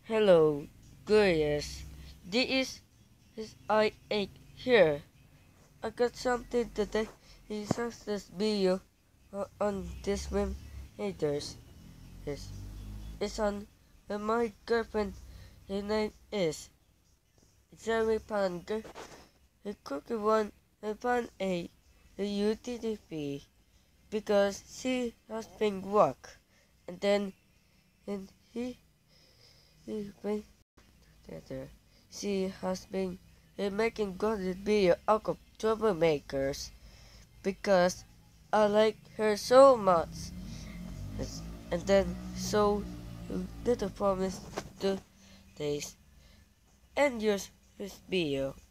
Hello, Glorious. This is I ate here. I got something today. He says this video on this web haters. Yes, it's on my girlfriend. Her name is Jerry Panger. The cookie one found a UTTP because she has been work, and then and he went together. She has been making good video out of troublemakers because I like her so much. Yes, and then so little promise to taste and use this video.